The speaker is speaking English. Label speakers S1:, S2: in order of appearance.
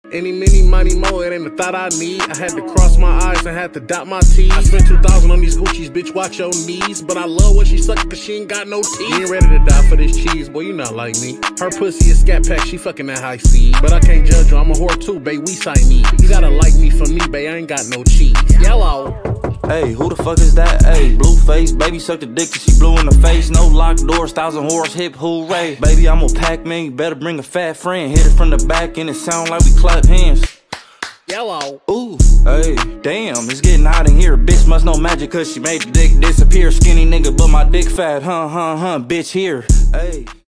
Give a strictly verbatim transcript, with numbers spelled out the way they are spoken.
S1: Any, mini, money, mo, it ain't a thought I need. I had to cross my eyes and had to dot my T's. I spent two thousand on these Gucci's, bitch, watch your knees. But I love when she suck cause she ain't got no teeth. You ain't ready to die for this cheese, boy, you not like me. Her pussy is scat pack, she fucking that high C. But I can't judge her, I'm a whore too, babe, we Siamese. You gotta like me for me, babe, I ain't got no cheese. Yellow.
S2: Hey, who the fuck is that? Hey, Blueface, baby sucked the dick and she blew in the face. No locked doors, thousand horse, hip hooray. Baby, I'm a Pac-Man, you better bring a fat friend. Hit it from the back and it sound like we clap hands.
S1: Yellow.
S2: Ooh, hey, damn, it's getting hot in here. Bitch must know magic cause she made the dick disappear. Skinny nigga, but my dick fat, huh, huh, huh, bitch here. Hey.